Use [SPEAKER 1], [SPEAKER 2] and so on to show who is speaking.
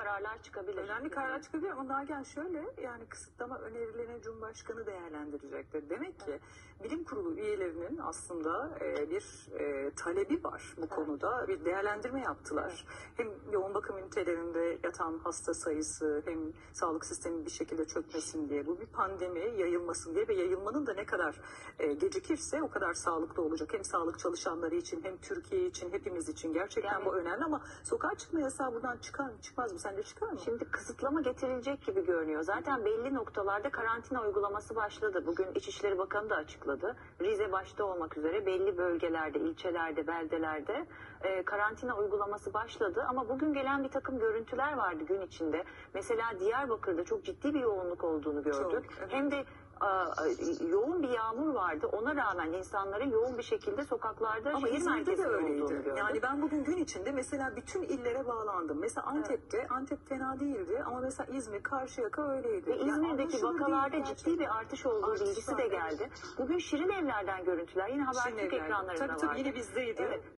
[SPEAKER 1] kararlar çıkabilir.
[SPEAKER 2] Önemli kararlar çıkabilir ama Nagihan şöyle, yani kısıtlama önerilerini Cumhurbaşkanı değerlendirecektir. Demek ki bilim kurulu üyelerinin aslında bir talebi var bu konuda. Bir değerlendirme yaptılar. Hem yoğun bakım ünitelerinde yatan hasta sayısı, hem sağlık sistemi bir şekilde çökmesin diye, bu bir pandemi yayılmasın diye ve yayılmanın da ne kadar gecikirse o kadar sağlıklı olacak. Hem sağlık çalışanları için, hem Türkiye için, hepimiz için gerçekten
[SPEAKER 1] Yani,
[SPEAKER 2] bu önemli ama sokağa çıkma yasağı buradan çıkar mı, çıkmaz mı? Sence çıkar mı?
[SPEAKER 1] Şimdi kısıtlama getirilecek gibi görünüyor. Zaten belli noktalarda karantina uygulaması başladı. Bugün İçişleri Bakanı da açıkladı. Rize başta olmak üzere belli bölgelerde, ilçelerde, beldelerde karantina uygulaması başladı. Ama bugün gelen bir takım görüntüler vardı gün içinde. Mesela Diyarbakır'da çok ciddi bir yoğunluk olduğunu gördük.
[SPEAKER 2] Çok, evet.
[SPEAKER 1] Hem de yoğun bir yağmur vardı. Ona rağmen insanların yoğun bir şekilde sokaklarda
[SPEAKER 2] Ama
[SPEAKER 1] şehir
[SPEAKER 2] İzmir'de de
[SPEAKER 1] merkezinde olduğunu
[SPEAKER 2] öyleydi.
[SPEAKER 1] gördük.
[SPEAKER 2] Yani ben bugün gün içinde mesela bütün illere bağlandım. Mesela Antep'te, Antep fena değildi ama mesela İzmir, Karşıyaka öyleydi.
[SPEAKER 1] Ve
[SPEAKER 2] Yani
[SPEAKER 1] İzmir'deki
[SPEAKER 2] anlaşılır
[SPEAKER 1] vakalarda
[SPEAKER 2] değil
[SPEAKER 1] ciddi
[SPEAKER 2] gerçekten.
[SPEAKER 1] bir artış olduğu
[SPEAKER 2] Artış
[SPEAKER 1] bilgisi
[SPEAKER 2] var,
[SPEAKER 1] de
[SPEAKER 2] evet.
[SPEAKER 1] geldi. Bugün Şirin Evler'den görüntüler yine Habertürk
[SPEAKER 2] Şirin Evler'den.
[SPEAKER 1] ekranlarında
[SPEAKER 2] Tabii
[SPEAKER 1] vardı.
[SPEAKER 2] yine bizdeydi.
[SPEAKER 1] Evet.